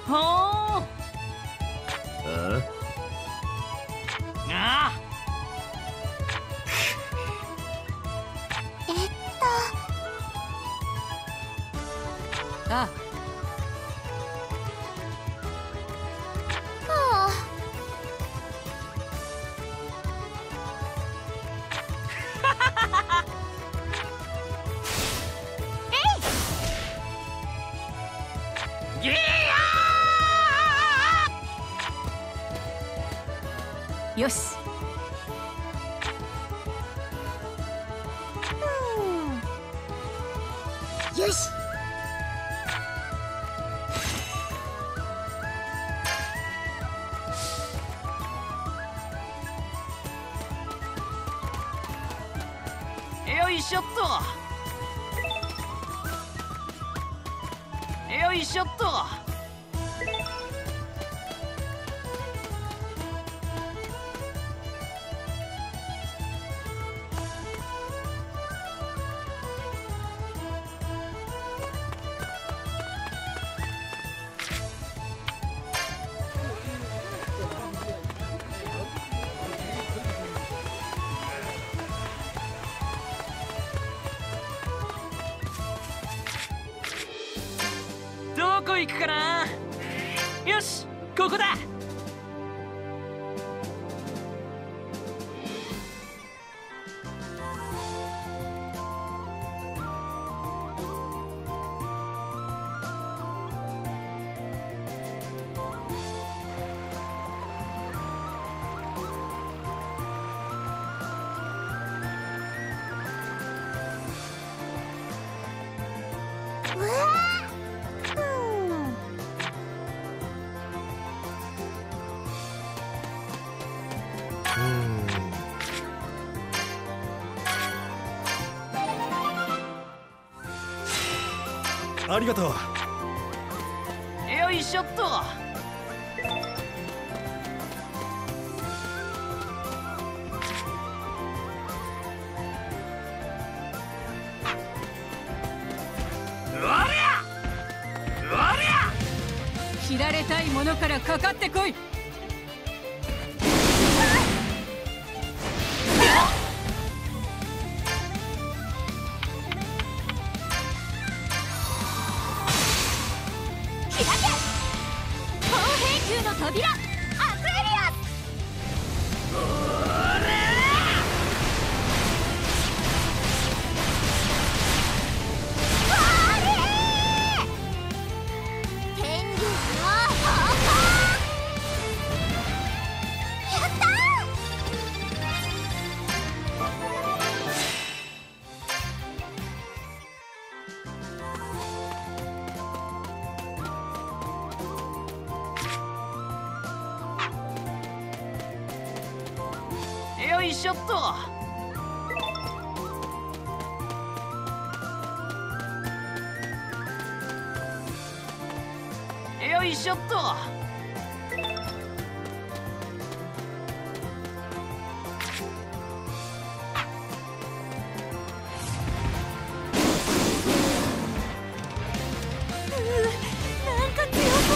ほー。ああ。あ。よし。よし。よいしょっと。よいしょっと。どこ行くかな。よし、ここだ。 ありがとう。 よいしょっと。切られたいものからかかってこい。の扉アクエリアス。天竜の方向。やったよいしょっと。よいしょっと。なんか強そう。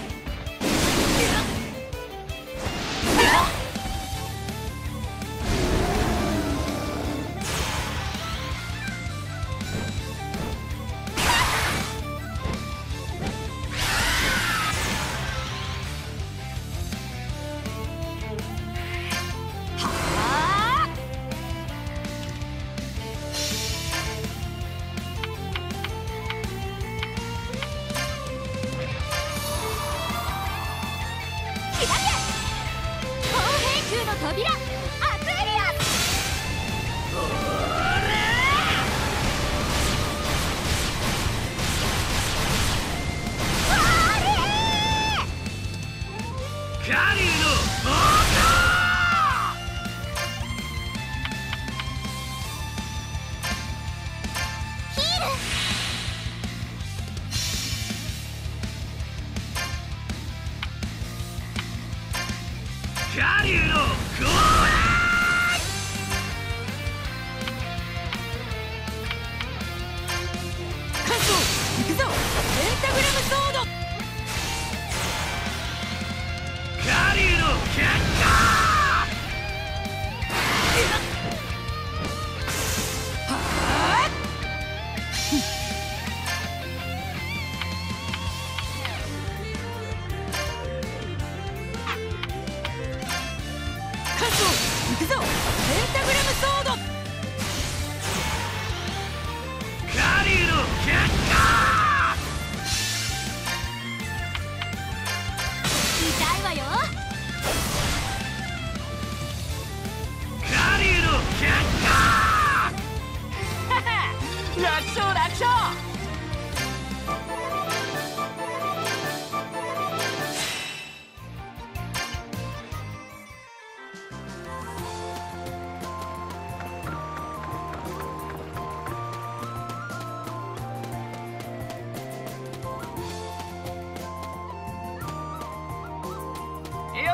の扉アクエリアス。カリーのヒール。カリーのゴー関東行くぞ。ペンタグラムソード。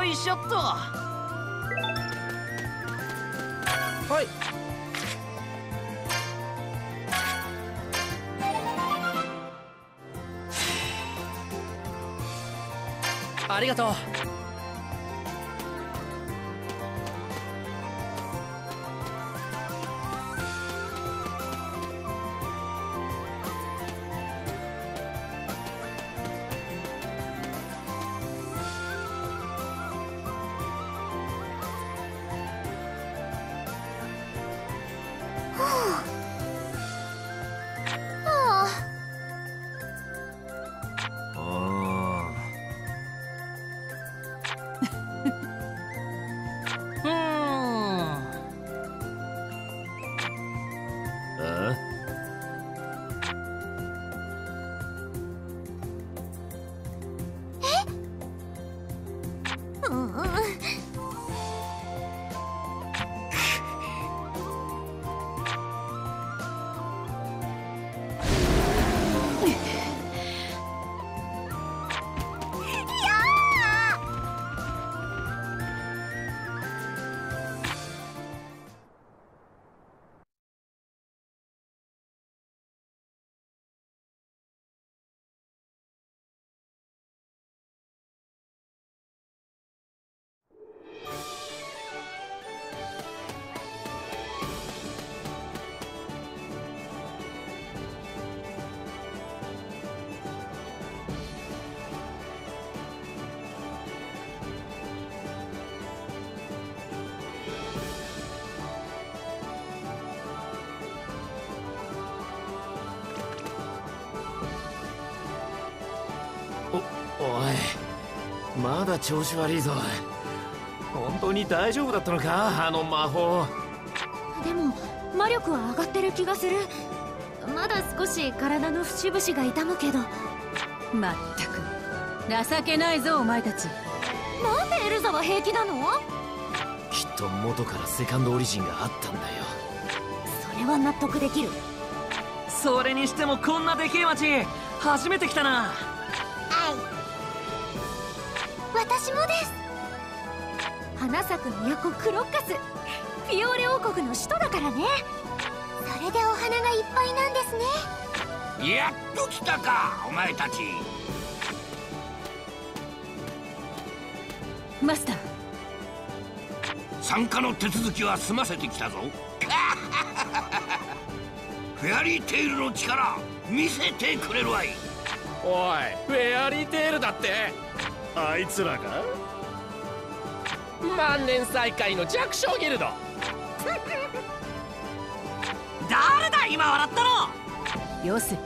いしょっと。 はい。ありがとう。 おい、まだ調子悪いぞ。本当に大丈夫だったのか、あの魔法。 でも魔力は上がってる気がする。まだ少し体の節々が痛むけど。 まったく情けないぞお前たち。 なんでエルザは平気なの？ きっと元からセカンドオリジンがあったんだよ。 それは納得できる。 それにしてもこんなでけえ町初めて来たな。 私もです。花咲く都クロッカス、フィオーレ王国の首都だからね。それでお花がいっぱいなんですね。 やっと来たかお前たち。 マスター、 参加の手続きは済ませてきたぞ。フェアリーテイルの力見せてくれるわい。 おい、フェアリーテールだって。あいつらか？万年再開の弱小ギルド。 誰だ今笑ったの？ よせ。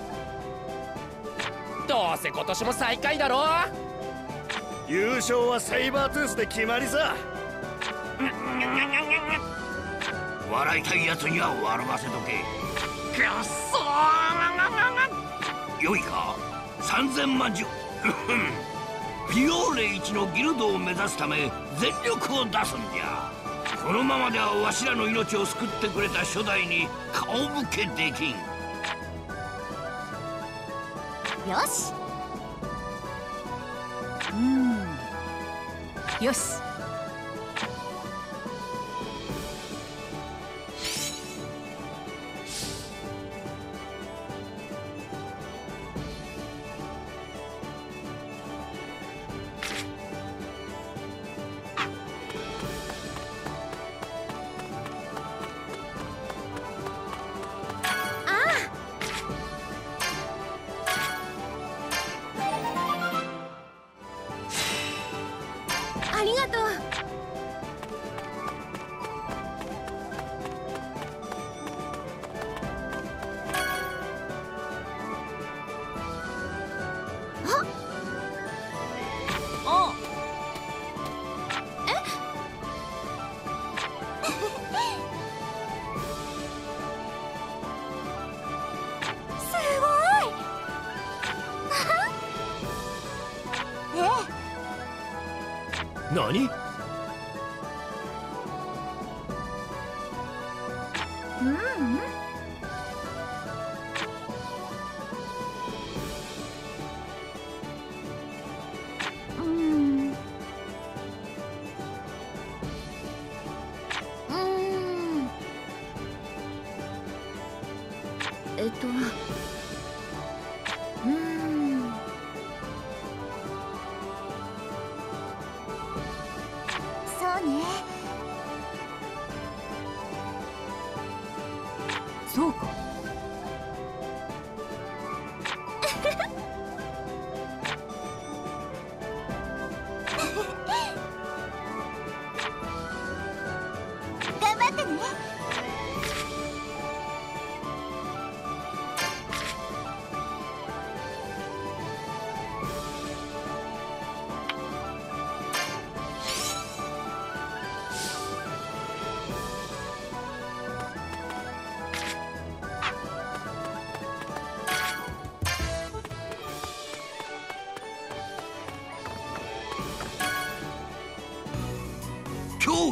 どうせ今年も最下位だろ。優勝はセイバートゥースで決まりさ。 笑いたいやつには笑わせとけ。 くっそよいか、3000万十フィオーレ一のギルドを目指すため全力を出すんじゃ。このままではわしらの命を救ってくれた初代に顔向けできん。 よし。 よし。 ありがとう。 あすごい。ええ。 何？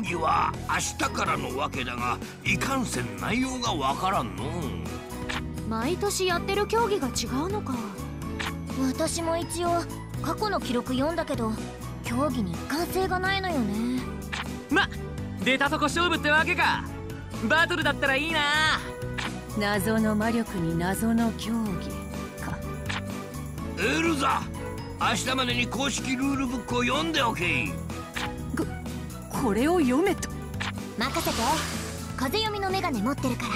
技は明日からのわけだが、いかんせん内容がわからんの。 毎年やってる競技が違うのか。私も一応過去の記録読んだけど、競技に一貫性がないのよね。 ま、出たとこ勝負ってわけか。バトルだったらいいな。 謎の魔力に謎の競技か。 エルザ、明日までに公式ルールブックを読んでおけ。 これを読めと。 任せて、風読みのメガネ持ってるから。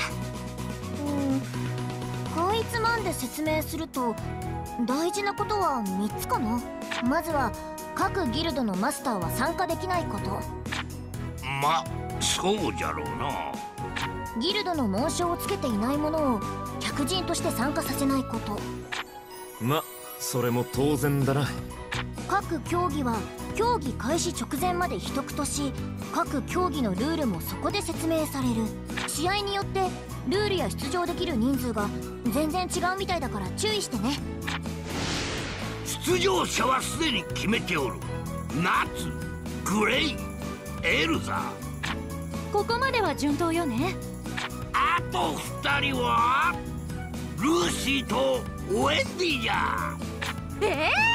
かいつまんで説明すると、大事なことは3つかな。まずは各ギルドのマスターは参加できないこと。 ま、そうじゃろうな。 ギルドの紋章をつけていないものを客人として参加させないこと。 ま、それも当然だな。 各競技は競技開始直前まで秘匿とし、各競技のルールもそこで説明される。試合によってルールや出場できる人数が全然違うみたいだから注意してね。 出場者はすでに決めておる。ナツ、グレイ、エルザ。 ここまでは順当よね。 あと2人はルーシーとウェンディじゃ。 無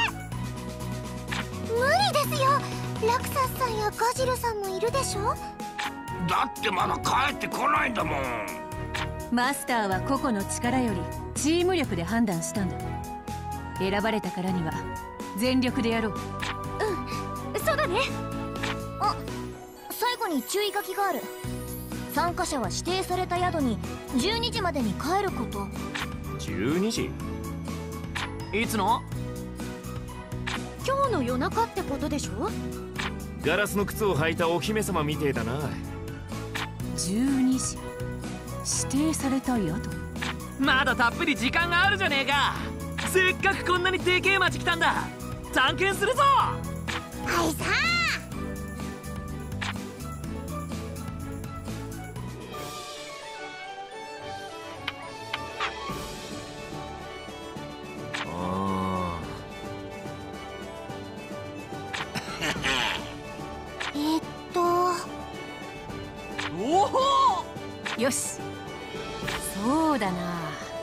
理ですよ。ラクサスさんやガジルさんもいるでしょ。 だってまだ帰ってこないんだもん。 マスターは個々の力よりチーム力で判断したんだ。選ばれたからには全力でやろう。 そうだね。あ、最後に注意書きがある。参加者は指定された宿に12時までに帰ること。 12時？ いつの？ 今日の夜中ってことでしょ。 ガラスの靴を履いたお姫様みてえだな。 12時、指定された宿。 まだたっぷり時間があるじゃねえか。せっかくこんなにでけえ町来たんだ。探検するぞ。 はいさおお。 よし、そうだな。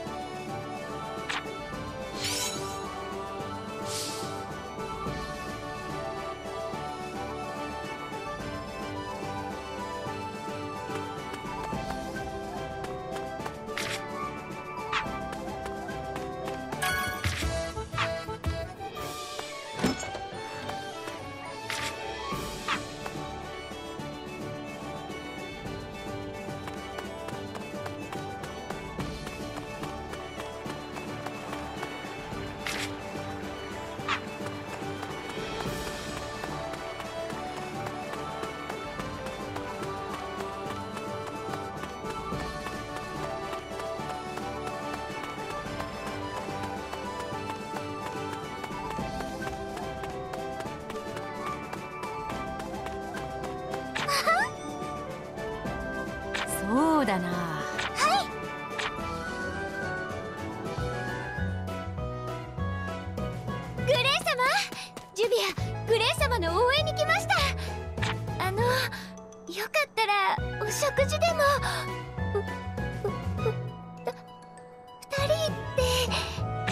そうだな。 グレイ様、ジュビア、グレイ様の応援に来ました。よかったらお食事でも。2人って。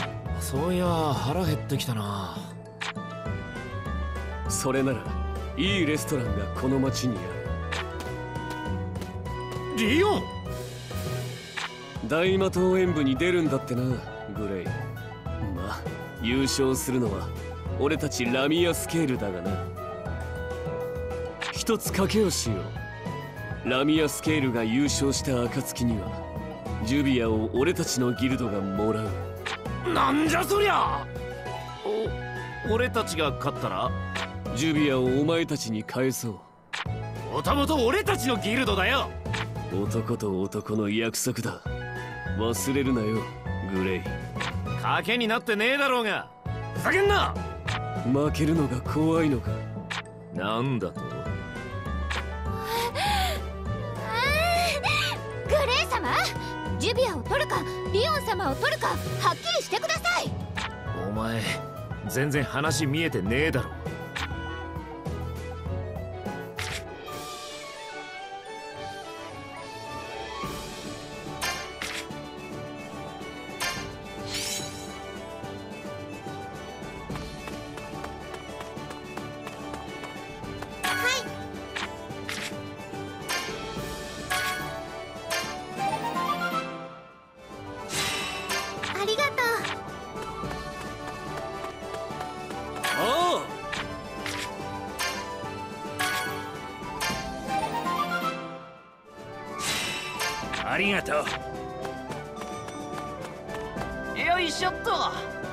そういや腹減ってきたな。 それならいいレストランがこの町にある。 リオン、 大魔党演舞に出るんだってな、グレイ。まあ優勝するのは俺たちラミアスケールだがな。一つ賭けをしよう。ラミアスケールが優勝した暁にはジュビアを俺たちのギルドがもらう。 なんじゃそりゃ。俺たちが勝ったらジュビアをお前たちに返そう。 もともと俺たちのギルドだよ。 男と男の約束だ。忘れるなよ、グレイ。 賭けになってねえだろうが。ふざけんな。 負けるのが怖いのか。 なんだと。 グレイ様、ジュビアを取るかリオン様を取るかはっきりしてください。 お前全然話見えてねえだろ。 りがとう。 よいしょっと。